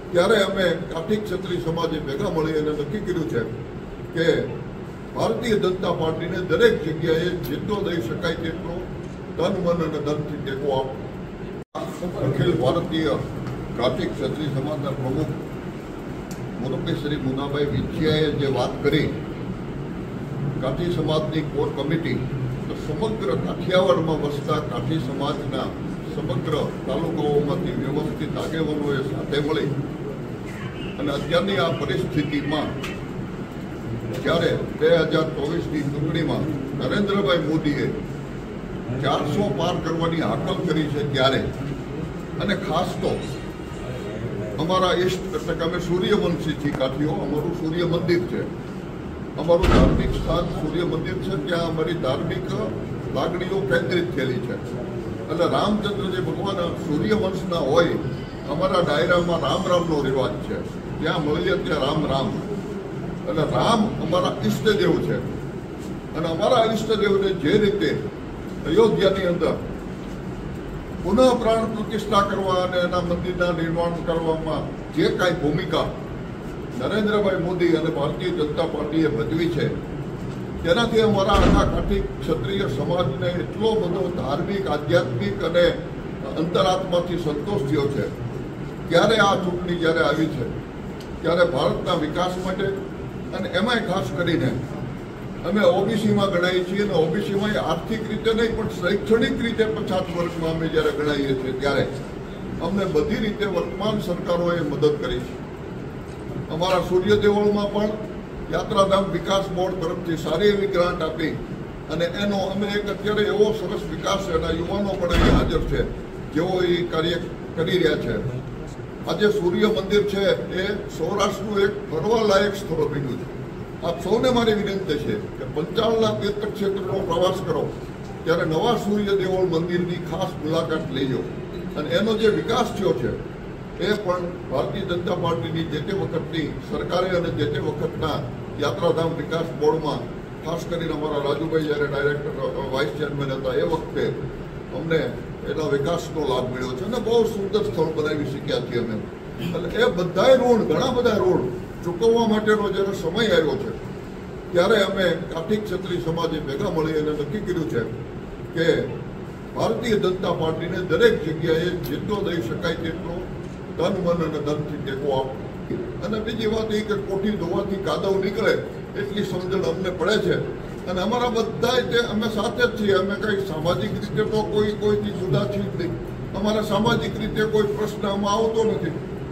ત્યારે અમે કાઠી ક્ષત્રિય સમાજે ભેગા મળી અને નક્કી કર્યું છે કે ભારતીય જનતા પાર્ટીને દરેક જગ્યાએ જેટલો દઈ શકાય તેટલો તન મન અને ધનથી ટેકો આપો। અખિલ ભારતીય કાઠી ક્ષત્રિય સમાજના પ્રમુખ મુરબ્બી શ્રી મુનાભાઈ વિંછિયાએ જે વાત કરી, કાઠી સમાજની કોર કમિટી સમગ્ર કાઠિયાવાડમાં વસતા કાઠી સમાજના સમગ્ર તાલુકાઓમાંથી વ્યવસ્થિત આગેવાનોએ સાથે મળી અને અત્યારની આ પરિસ્થિતિમાં જ્યારે 2024ની ચૂંટણીમાં નરેન્દ્રભાઈ મોદીએ 400 પાર કરવાની હાકલ કરી છે ત્યારે, અને ખાસ તો અમારા ઈષ્ટ એટલે કે અમે સૂર્યવંશીથી કાઠીઓ, અમારું સૂર્ય મંદિર છે, અમારું ધાર્મિક સ્થાન સૂર્ય મંદિર છે, ત્યાં અમારી ધાર્મિક લાગણીઓ કેન્દ્રિત થયેલી છે। એટલે રામચંદ્ર જે ભગવાન સૂર્યવંશના હોય, અમારા ડાયરામાં રામ રામનો રિવાજ છે, ત્યાં મળીએ ત્યાં રામ રામ, એટલે રામ અમારા ઈષ્ટદેવ છે। અને અમારા ઈષ્ટદેવને જે રીતે અયોધ્યાની અંદર પુનઃ પ્રાણ પ્રતિષ્ઠા કરવા અને એના મંદિરના નિર્માણ કરવામાં જે કાંઈ ભૂમિકા નરેન્દ્રભાઈ મોદી અને ભારતીય જનતા પાર્ટીએ ભજવી છે, તેનાથી અમારા આખા કાઠી ક્ષત્રિય સમાજને એટલો બધો ધાર્મિક, આધ્યાત્મિક અને અંતરાત્માથી સંતોષ થયો છે। ત્યારે આ ચૂંટણી જ્યારે આવી છે ત્યારે ભારતના વિકાસ માટે, અને એમાંય ખાસ કરીને અમે ઓબીસીમાં ગણાઈએ છીએ, અને ઓબીસીમાં આર્થિક રીતે નહીં પણ શૈક્ષણિક રીતે પછાત વર્ગમાં અમે જ્યારે ગણાઈએ છીએ ત્યારે અમને બધી રીતે વર્તમાન સરકારોએ મદદ કરી છે। અમારા સૂર્ય દેવળમાં પણ યાત્રાધામ વિકાસ બોર્ડ તરફથી સારી એવી ગ્રાન્ટ આપી અને એનો અમે એક અત્યારે એવો સરસ વિકાસ છે, એના યુવાનો પણ અહીં હાજર છે જેઓ એ કાર્ય કરી રહ્યા છે। આજે સૂર્ય મંદિર છે એ સૌરાષ્ટ્રનું એક ફરવા લાયક સ્થળ બન્યું છે। આપ સૌને મારી વિનંતી છે કે 55 લાખ તીર્થ ક્ષેત્રનો પ્રવાસ કરો ત્યારે નવા સૂર્ય દેવળ મંદિરની ખાસ મુલાકાત લેજો, અને એનો જે વિકાસ થયો છે એ પણ ભારતીય જનતા પાર્ટીની જે તે વખતની સરકારે અને જે તે વખતના યાત્રાધામ વિકાસ બોર્ડમાં ખાસ કરીને અમારા રાજુભાઈ જ્યારે ડાયરેક્ટર વાઇસ ચેરમેન હતા એ વખતે અમને એના વિકાસનો લાભ મળ્યો છે અને બહુ સુંદર સ્થળ બનાવી શક્યા છીએ અમે। એટલે એ બધાય ઋણ, ઘણા બધા ઋણ ચૂકવવા માટેનો જ્યારે સમય આવ્યો છે ત્યારે અમે કાઠી ક્ષત્રિય સમાજે ભેગા મળી અને નક્કી કર્યું છે કે ભારતીય જનતા પાર્ટીને દરેક જગ્યાએ જેટલો દઈ શકાય તેટલો તન મન અને ધનથી ટેકો આપો। અને બીજી વાત એ કે કોઠી ધોવાથી કાદવ નીકળે એટલી સમજણ અમને પડે છે, અને અમારા બધા તે અમે સાથે જ છીએ। અમે કંઈ સામાજિક રીતે તો કોઈથી જુદા છીએ જ નહીં, અમારા સામાજિક રીતે કોઈ પ્રશ્ન આમાં આવતો નથી,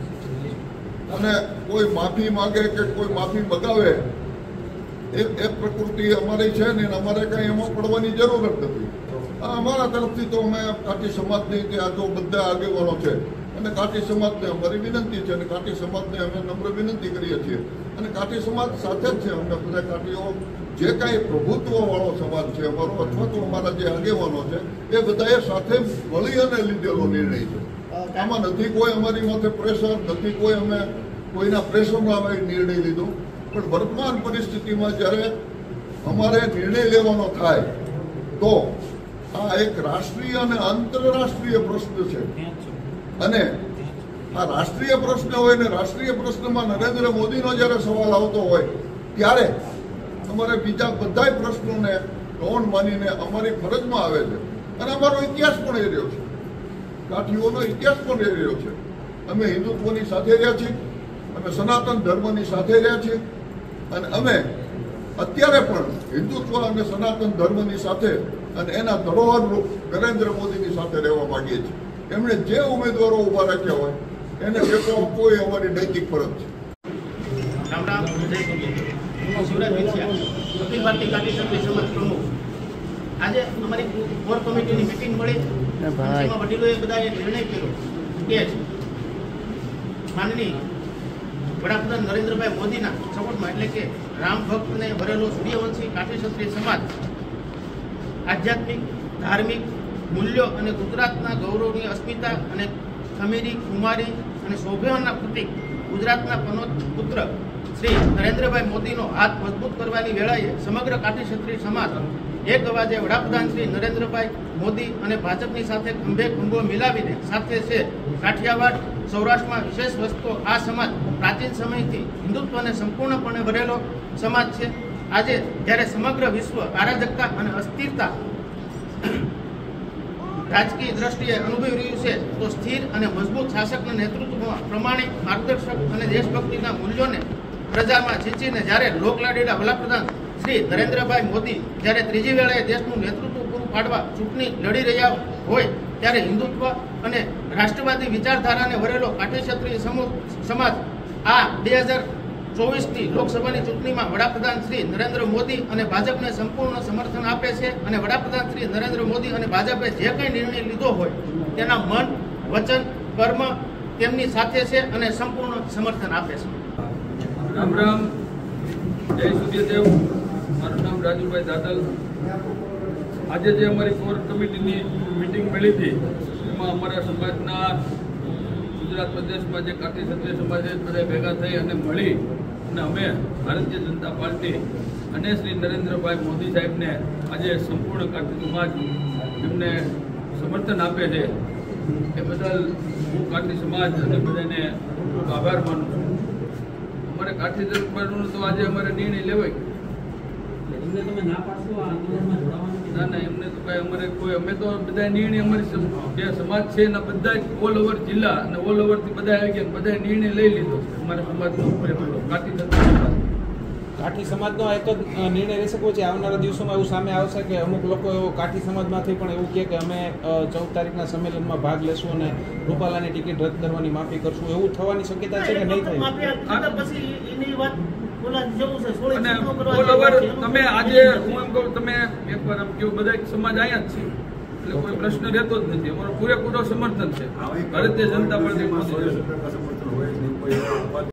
અને કોઈ માફી માગે કે કોઈ માફી મગાવે એ પ્રકૃતિ અમારી છે ને, અમારે કંઈ એમાં પડવાની જરૂર જ નથી। અમારા તરફથી તો અમે કાઠી સમાજની કે આ જો બધા આગેવાનો છે અને કાઠી સમાજને અમારી વિનંતી છે, અને કાઠી સમાજને અમે નમ્ર વિનંતી કરીએ છીએ, અને કાઠી સમાજ સાથે જ છે। અમને બધા કાઠીઓ જે કાંઈ પ્રભુત્વવાળો સમાજ છે અમારો, અથવા તો અમારા જે આગેવાનો છે એ બધાએ સાથે મળી અને લીધેલો નિર્ણય છે। આમાં નથી કોઈ અમારી માથે પ્રેશર, નથી કોઈ અમે કોઈના પ્રેશરમાં અમે નિર્ણય લીધો, પણ વર્તમાન પરિસ્થિતિમાં જ્યારે અમારે નિર્ણય લેવાનો થાય તો આ એક રાષ્ટ્રીય અને આંતરરાષ્ટ્રીય પ્રશ્ન છે, અને આ રાષ્ટ્રીય પ્રશ્ન હોય ને રાષ્ટ્રીય પ્રશ્નમાં નરેન્દ્ર મોદીનો જ્યારે સવાલ આવતો હોય ત્યારે અમારે બીજા બધા પ્રશ્નોને ગૌણ માનીને અમારી ફરજમાં આવે છે, અને અમારો ઇતિહાસ પણ એ રહ્યો છે, કાઠીઓનો ઇતિહાસ પણ એ રહ્યો છે। અમે હિન્દુત્વની સાથે રહ્યા છીએ, અમે સનાતન ધર્મની સાથે રહ્યા છીએ, અને અમે અત્યારે પણ હિન્દુત્વ અને સનાતન ધર્મની સાથે અને એના ધરોહરરૂપ નરેન્દ્ર મોદીની સાથે રહેવા માંગીએ છીએ। એમણે જે ઉમેદવારો ઉભા રાખ્યા હોય એને ટેકો આપવો એ અમારી નૈતિક ફરજ છે। રામ રામ, જય હું શિવરાજ વિંછિયા, અખિલ ભારતીય કાઠી ક્ષત્રિય સમાજ પ્રમુખ। આજે અમારી કોર કમિટીની મિટિંગ મળી, એમાં વડીલોએ બધાએ નિર્ણય કર્યો કે માનની વડાપ્રધાન નરેન્દ્રભાઈ મોદીના સપોર્ટમાં, એટલે કે રામ ભક્તને ભરેલો સૂર્યવંશી કાઠી ક્ષત્રિય સમાજ આધ્યાત્મિક, ધાર્મિક મૂલ્યો અને ગુજરાતના ગૌરવની અસ્મિતા અને ખમીરી, કુમારી અને શોભાના પ્રતીક ગુજરાતના પનોત પુત્ર શ્રી નરેન્દ્રભાઈ મોદીનો હાથ મજબૂત કરવાની વેળાએ સમગ્ર કાઠી ક્ષત્રિય સમાજ એક અવાજે વડાપ્રધાન શ્રી નરેન્દ્રભાઈ મોદી અને ભાજપની સાથે ખંભે ખંભો મિલાવીને સાથે છે કાઠિયાવાડ સૌરાષ્ટ્રમાં વિશેષ વસ્તુ આ સમાજ પ્રાચીન સમયથી હિન્દુત્વને સંપૂર્ણપણે ભરેલો સમાજ છે. આજે જ્યારે સમગ્ર વિશ્વ અરાજકતા અને અસ્થિરતા રાજકીય દ્રષ્ટિએ અનુભવી રહ્યું છે, તો સ્થિર અને મજબૂત શાસકના નેતૃત્વમાં પ્રમાણિક માર્ગદર્શક અને દેશભક્તિના મૂલ્યોને પ્રજામાં છીંચીને જ્યારે લોકલાડીલા વડાપ્રધાન શ્રી નરેન્દ્રભાઈ મોદી જ્યારે ત્રીજી વેળાએ દેશનું નેતૃત્વ પૂરું પાડવા ચૂંટણી લડી રહ્યા હોય, ત્યારે હિન્દુત્વ અને રાષ્ટ્રવાદી વિચારધારાને વરેલો કાઠી ક્ષત્રિય સમાજ આ 2024ની લોકસભાની ચૂંટણીમાં વડાપ્રધાન શ્રી નરેન્દ્ર મોદી અને ભાજપને સંપૂર્ણ સમર્થન આપે છે. અને વડાપ્રધાન શ્રી નરેન્દ્ર મોદી અને ભાજપે જે કંઈ નિર્ણય લીધો હોય તેના મન, વચન, કર્મ તેમની સાથે છે અને સંપૂર્ણ સમર્થન આપે છે. રામ રામ, જય સૂર્યદેવ. મારું નામ રાજુભાઈ દાદલ. આજે જે અમારી કોર કમિટીની મિટિંગ મળી હતી એમાં અમારા સમાજના ગુજરાત પ્રદેશમાં જે કાઠી ક્ષત્રિય સમાજ છે બધા ભેગા થઈ અને મળી અને અમે ભારતીય જનતા પાર્ટી અને શ્રી નરેન્દ્રભાઈ મોદી સાહેબને આજે સંપૂર્ણ કાઠી સમાજ એમને સમર્થન આપે છે એ બદલ હું કાઠી સમાજ અને બધાને ખૂબ આભાર માનું છું. અમારે કાઠી દરબારનો તો આજે અમારે નિર્ણય લેવાય. ના ના, એમને તો કઈ અમારે કોઈ, અમે તો બધા નિર્ણય અમારી જે સમાજ છે એના બધા ઓલ ઓવર જિલ્લા અને ઓલ ઓવરથી બધા આવી ગયા, બધા નિર્ણય લઈ લીધો છે અમારા સમાજનો કાઠી સમાજનો એક જ નિર્ણય રહેશે કે આવનારા દિવસોમાં એવું સામે આવશે કે અમુક લોકો એવો કાઠી સમાજમાંથી પણ એવું કહે કે અમે 14 તારીખના સંમેલનમાં ભાગ લેશું અને રૂપાલાની ટિકિટ રદ કરવાની માફી કરશું, એવું થવાની શક્યતા છે કે નહીં થાય? અને ઓલ ઓવર તમે આજે હું એમ કહું, તમે એકવાર આમ કેવું બધા સમાજ અહીંયા જ છે એટલે કોઈ પ્રશ્ન રહેતો જ નથી. અમારો પૂરેપૂરો સમર્થન છે ભારતીય જનતા પાર્ટી.